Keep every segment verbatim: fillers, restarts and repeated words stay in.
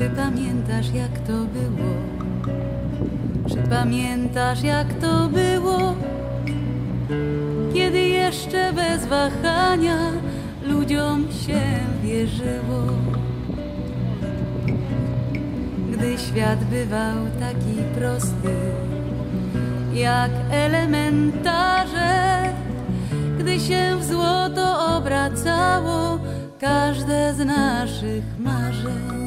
Czy pamiętasz, jak to było? Czy pamiętasz, jak to było? Kiedy jeszcze bez wahania ludziom się wierzyło. Gdy świat bywał taki prosty, jak elementarze, gdy się w złoto obracało każde z naszych marzeń.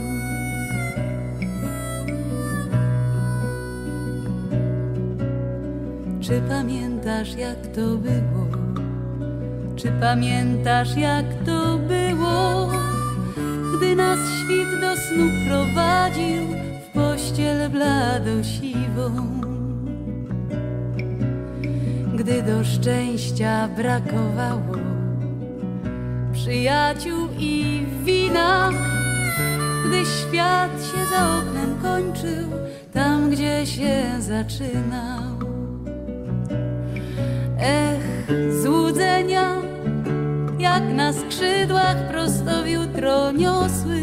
Czy pamiętasz, jak to było? Czy pamiętasz, jak to było? Gdy nas świt do snu prowadził w pościel bladosiwą. Gdy do szczęścia brakowało przyjaciół i wina. Gdy świat się za oknem kończył, tam gdzie się zaczynał. Ech, złudzenia, jak na skrzydłach prosto w jutro niosły.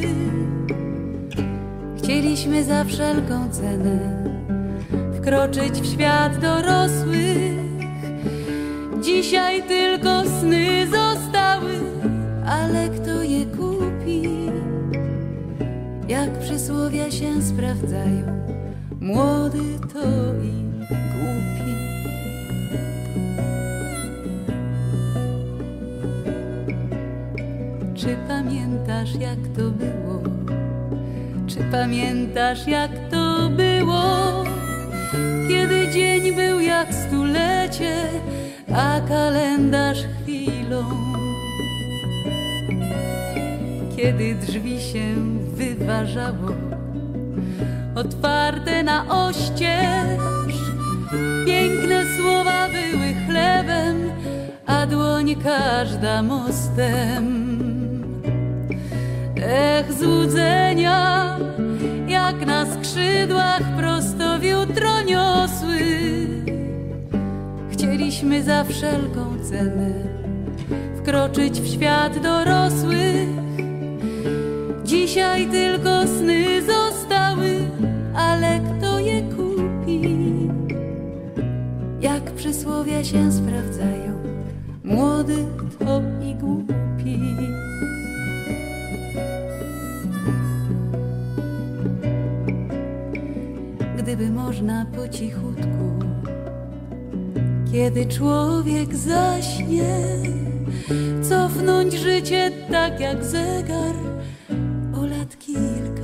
Chcieliśmy za wszelką cenę wkroczyć w świat dorosłych. Dzisiaj tylko sny zostały, ale kto je kupi? Jak przysłowia się sprawdzają, młody to i głupi. Czy pamiętasz, jak to było? Czy pamiętasz, jak to było? Kiedy dzień był jak stulecie, a kalendarz chwilą. Kiedy drzwi się wyważało, otwarte na oścież, piękne słowa były chlebem, a dłoń każda mostem. Ech, złudzenia, jak na skrzydłach prosto w jutro niosły. Chcieliśmy za wszelką cenę wkroczyć w świat dorosłych. Dzisiaj tylko sny zostały, ale kto je kupi? Jak przysłowia się sprawdzają, młody to i głupi. Gdyby można po cichutku, kiedy człowiek zaśnie, cofnąć życie tak jak zegar o lat kilka.